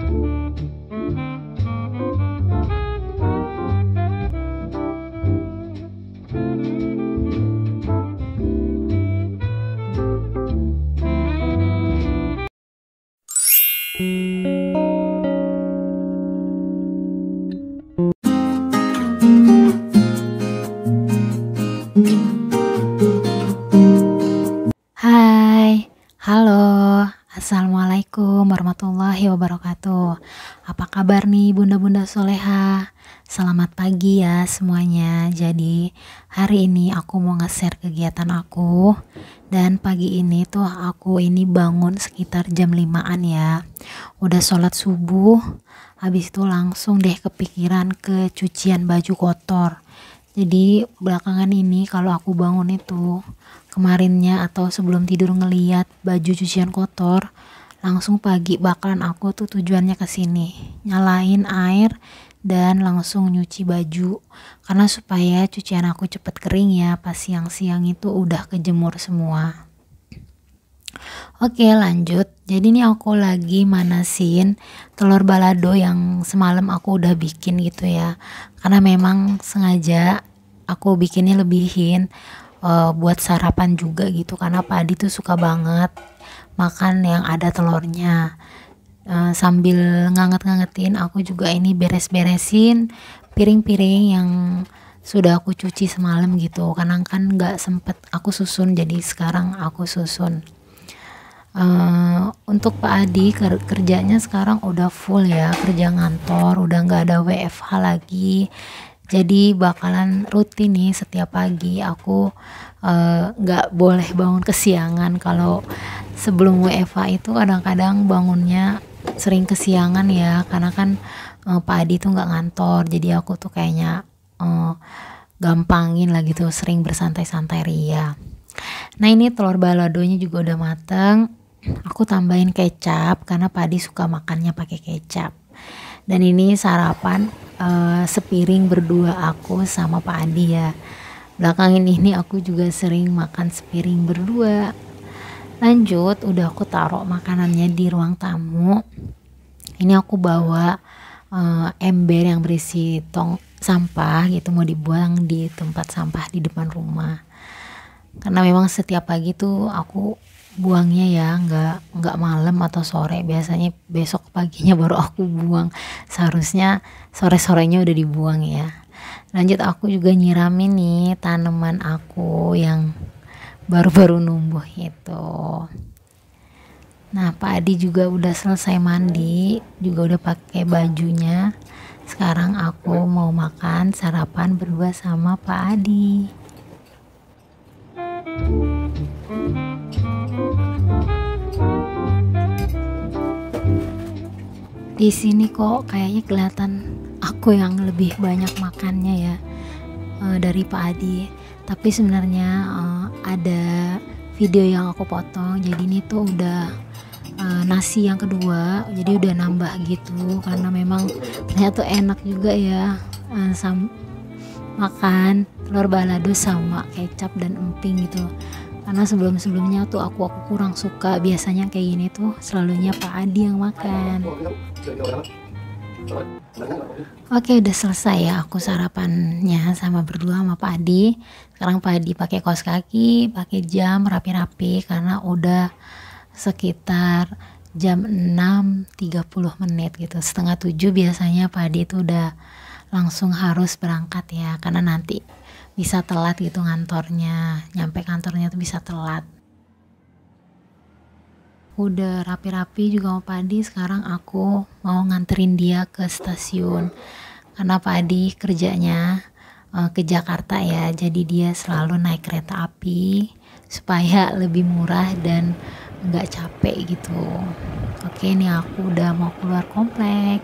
Hai, halo, assalamualaikum warahmatullahi wabarakatuh. Apa kabar nih bunda-bunda soleha? Selamat pagi ya semuanya. Jadi hari ini aku mau nge-share kegiatan aku. Dan pagi ini tuh aku ini bangun sekitar jam 5-an ya. Udah sholat subuh, habis itu langsung deh kepikiran ke cucian baju kotor. Jadi belakangan ini kalau aku bangun itu kemarinnya atau sebelum tidur ngeliat baju cucian kotor, langsung pagi bakalan aku tuh tujuannya ke sini, nyalain air dan langsung nyuci baju karena supaya cucian aku cepet kering ya, pas siang-siang itu udah kejemur semua. Oke lanjut, jadi ini aku lagi manasin telur balado yang semalam aku udah bikin gitu ya, karena memang sengaja aku bikinnya lebihin buat sarapan juga gitu, karena Pak Adi tuh suka banget makan yang ada telurnya. Sambil nganget-ngangetin aku juga ini beres-beresin piring-piring yang sudah aku cuci semalam gitu, karena kan nggak sempet aku susun, jadi sekarang aku susun. Untuk Pak Adi kerjanya sekarang udah full ya, kerja ngantor, udah nggak ada WFH lagi. Jadi bakalan rutin nih setiap pagi aku nggak boleh bangun kesiangan. Kalau sebelum WFH itu kadang-kadang bangunnya sering kesiangan ya, karena kan Pak Adi tuh nggak ngantor, jadi aku tuh kayaknya gampangin lah gitu, sering bersantai-santai ria. Nah ini telur baladonya juga udah mateng. Aku tambahin kecap karena Pak Adi suka makannya pakai kecap. Dan ini sarapan sepiring berdua aku sama Pak Adi ya. Belakangan ini aku juga sering makan sepiring berdua. Lanjut, udah aku taruh makanannya di ruang tamu. Ini aku bawa ember yang berisi tong sampah gitu, mau dibuang di tempat sampah di depan rumah. Karena memang setiap pagi tuh aku buangnya ya nggak malam atau sore, biasanya besok paginya baru aku buang, seharusnya sore-sorenya udah dibuang ya. Lanjut, aku juga nyiramin nih tanaman aku yang baru-baru numbuh itu. Nah Pak Adi juga udah selesai mandi, juga udah pakai bajunya. Sekarang aku mau makan sarapan berdua sama Pak Adi. Di sini kok kayaknya kelihatan aku yang lebih banyak makannya ya dari Pak Adi. Tapi sebenarnya ada video yang aku potong. Jadi ini tuh udah nasi yang kedua. Jadi udah nambah gitu. Karena memang ternyata tuh enak juga ya makan telur balado sama kecap dan emping gitu. Karena sebelum-sebelumnya tuh aku kurang suka, biasanya kayak gini tuh selalunya Pak Adi yang makan. Oke udah selesai ya aku sarapannya sama berdua sama Pak Adi. Sekarang Pak Adi pakai kaos kaki, pakai jam rapi-rapi karena udah sekitar jam 6.30 gitu, setengah 7 biasanya Pak Adi itu udah langsung harus berangkat ya, karena nanti bisa telat gitu ngantornya, nyampe kantornya tuh bisa telat. Udah rapi-rapi juga sama Pak Adi, sekarang aku mau nganterin dia ke stasiun karena Pak Adi kerjanya ke Jakarta ya, jadi dia selalu naik kereta api supaya lebih murah dan nggak capek gitu. Oke ini aku udah mau keluar komplek.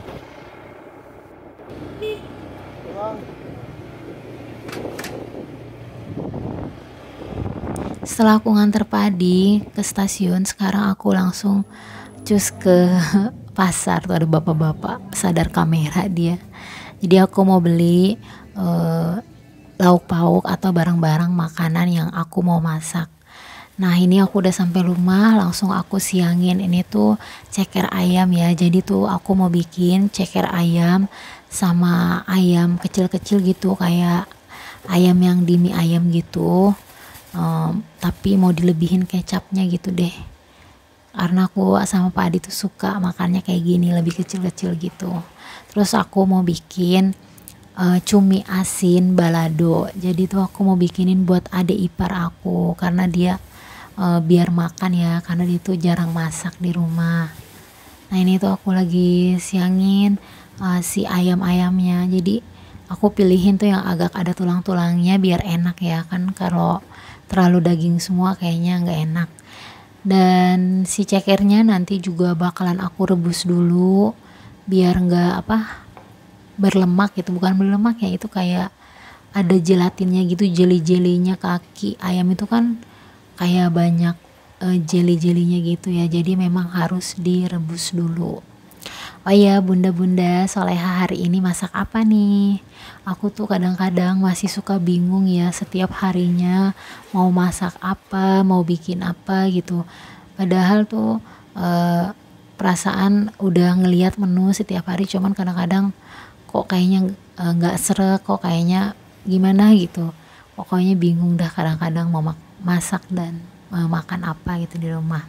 Setelah aku nganter Pak Adi ke stasiun, sekarang aku langsung cus ke pasar. Tuh ada bapak-bapak sadar kamera dia. Jadi aku mau beli lauk pauk atau barang-barang makanan yang aku mau masak. Nah ini aku udah sampai rumah, langsung aku siangin. Ini tuh ceker ayam ya, jadi tuh aku mau bikin ceker ayam sama ayam kecil-kecil gitu, kayak ayam yang di mie ayam gitu. Tapi mau dilebihin kecapnya gitu deh, karena aku sama Pak Adi tuh suka makannya kayak gini, lebih kecil-kecil gitu. Terus aku mau bikin cumi asin balado. Jadi tuh aku mau bikinin buat adik ipar aku, karena dia biar makan ya, karena dia tuh jarang masak di rumah. Nah ini tuh aku lagi siangin si ayam-ayamnya. Jadi aku pilihin tuh yang agak ada tulang-tulangnya biar enak ya, kan kalau terlalu daging semua kayaknya nggak enak. Dan si cekernya nanti juga bakalan aku rebus dulu biar nggak berlemak gitu, bukan berlemak ya, itu kayak ada gelatinnya gitu, jeli-jelinya. Kaki ayam itu kan kayak banyak jeli-jelinya gitu ya, jadi memang harus direbus dulu. Oh iya, bunda-bunda soleha, hari ini masak apa nih? Aku tuh kadang-kadang masih suka bingung ya, setiap harinya mau masak apa, mau bikin apa gitu. Padahal tuh perasaan udah ngeliat menu setiap hari, cuman kadang-kadang kok kayaknya nggak srek, kok kayaknya gimana gitu. Pokoknya bingung dah kadang-kadang mau masak dan makan apa gitu di rumah.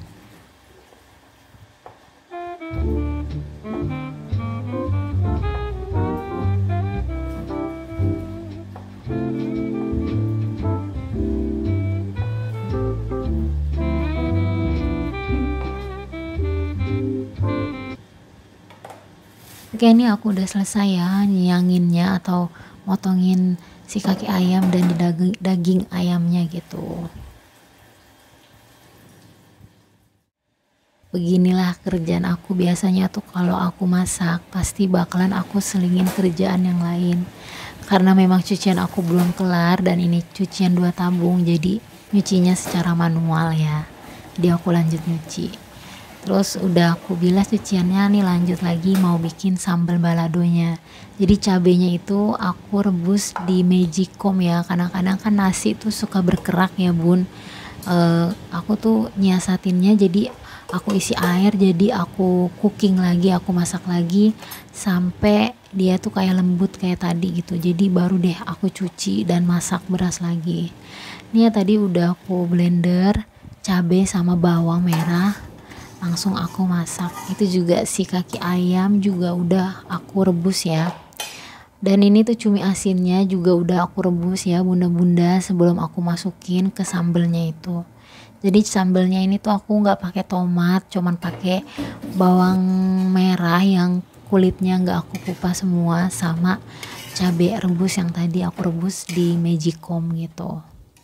Oke, ini aku udah selesai ya nyianginnya atau motongin si kaki ayam dan di daging ayamnya gitu. Beginilah kerjaan aku biasanya tuh, kalau aku masak pasti bakalan aku selingin kerjaan yang lain. Karena memang cucian aku belum kelar dan ini cucian 2 tabung, jadi nyucinya secara manual ya. Jadi aku lanjut nyuci. Terus udah aku bilas cuciannya nih, lanjut lagi mau bikin sambal baladonya. Jadi cabenya itu aku rebus di magicom ya. Kadang-kadang kan nasi tuh suka berkerak ya bun. Aku tuh nyiasatinnya, jadi aku isi air, jadi aku cooking lagi, aku masak lagi sampai dia tuh kayak lembut kayak tadi gitu. Jadi baru deh aku cuci dan masak beras lagi. Ini ya tadi udah aku blender cabai sama bawang merah, langsung aku masak. Itu juga si kaki ayam juga udah aku rebus ya. Dan ini tuh cumi asinnya juga udah aku rebus ya bunda-bunda, sebelum aku masukin ke sambelnya itu. Jadi sambelnya ini tuh aku nggak pakai tomat, cuman pakai bawang merah yang kulitnya nggak aku kupas semua, sama cabai rebus yang tadi aku rebus di magicom gitu.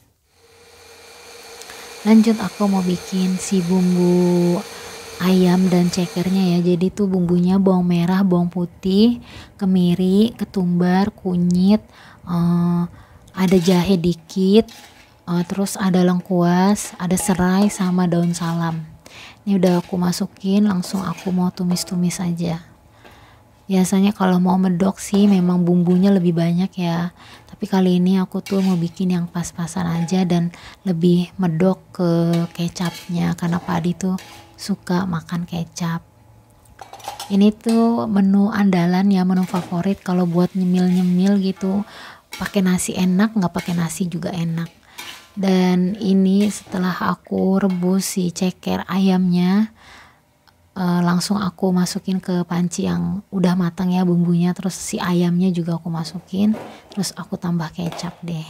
Lanjut aku mau bikin si bumbu ayam dan cekernya ya. Jadi tuh bumbunya bawang merah, bawang putih, kemiri, ketumbar, kunyit, ada jahe dikit, terus ada lengkuas, ada serai sama daun salam. Ini udah aku masukin, langsung aku mau tumis-tumis aja. Biasanya kalau mau medok sih memang bumbunya lebih banyak ya, tapi kali ini aku tuh mau bikin yang pas-pasan aja dan lebih medok ke kecapnya, karena Pak Adi tuh suka makan kecap. Ini tuh menu andalan ya, menu favorit kalau buat nyemil-nyemil gitu. Pakai nasi enak, nggak pakai nasi juga enak. Dan ini setelah aku rebus si ceker ayamnya, langsung aku masukin ke panci yang udah matang ya bumbunya. Terus si ayamnya juga aku masukin, terus aku tambah kecap deh.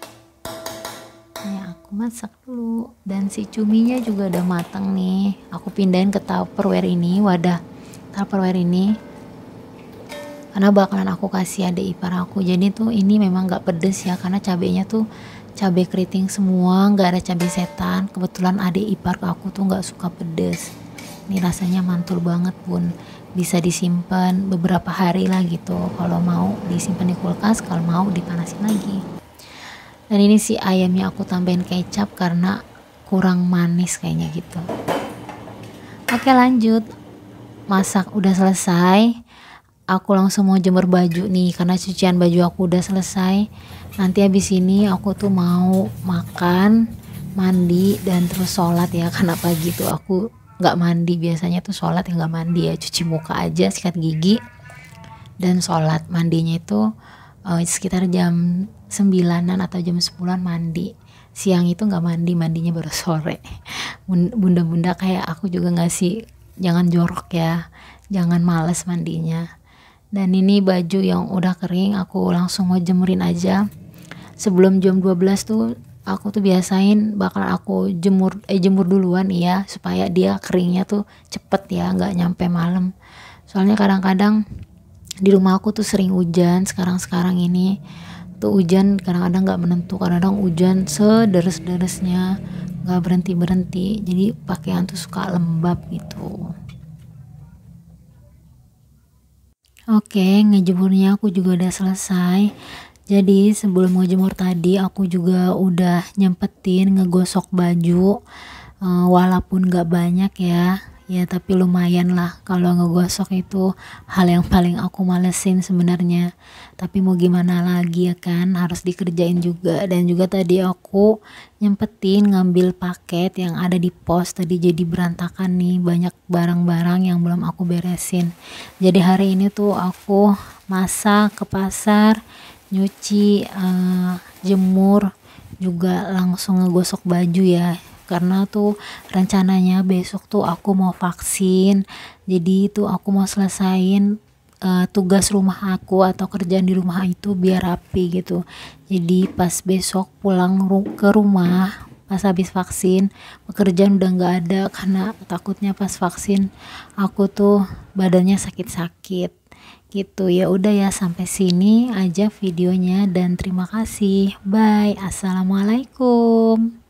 Nah, aku masak dulu. Dan si cuminya juga udah matang nih, aku pindahin ke tupperware ini, wadah tupperware ini, karena bakalan aku kasih adik ipar aku. Jadi tuh ini memang gak pedes ya, karena cabenya tuh cabai keriting semua, nggak ada cabai setan. Kebetulan adik ipar aku tuh nggak suka pedes. Ini rasanya mantul banget bun, bisa disimpan beberapa hari lah gitu. Kalau mau disimpan di kulkas, kalau mau dipanasin lagi. Dan ini si ayamnya aku tambahin kecap karena kurang manis kayaknya gitu. Oke lanjut, masak udah selesai. Aku langsung mau jemur baju nih, karena cucian baju aku udah selesai. Nanti habis ini aku tuh mau makan mandi dan terus sholat ya, karena pagi tuh aku nggak mandi, biasanya tuh sholat ya nggak mandi ya, cuci muka aja, sikat gigi dan sholat. Mandinya itu sekitar jam 9-an atau jam 10-an mandi. Siang itu nggak mandi, mandinya baru sore. Bunda-bunda kayak aku juga ngasih, jangan jorok ya, jangan males mandinya. Dan ini baju yang udah kering aku langsung mau jemurin aja. Sebelum jam 12 tuh aku tuh biasain bakal aku jemur duluan ya, supaya dia keringnya tuh cepet ya, nggak nyampe malam. Soalnya kadang-kadang di rumah aku tuh sering hujan, sekarang ini tuh hujan kadang-kadang nggak menentu, kadang-kadang hujan sederes-deresnya nggak berhenti, jadi pakaian tuh suka lembab gitu. Oke, ngejemurnya aku juga udah selesai. Jadi sebelum mau jemur tadi aku juga udah nyempetin ngegosok baju, walaupun gak banyak ya, tapi lumayan lah. Kalau ngegosok itu hal yang paling aku malesin sebenarnya, tapi mau gimana lagi ya kan, harus dikerjain juga. Dan juga tadi aku nyempetin ngambil paket yang ada di pos tadi, jadi berantakan nih, banyak barang-barang yang belum aku beresin. Jadi hari ini tuh aku masak, ke pasar, nyuci, jemur, juga langsung ngegosok baju ya, karena tuh rencananya besok tuh aku mau vaksin. Jadi itu aku mau selesain tugas rumah aku atau kerjaan di rumah itu biar rapi gitu. Jadi pas besok pulang ke rumah pas habis vaksin, pekerjaan udah nggak ada, karena takutnya pas vaksin aku tuh badannya sakit-sakit gitu. Ya udah ya, sampai sini aja videonya dan terima kasih. Bye. Assalamualaikum.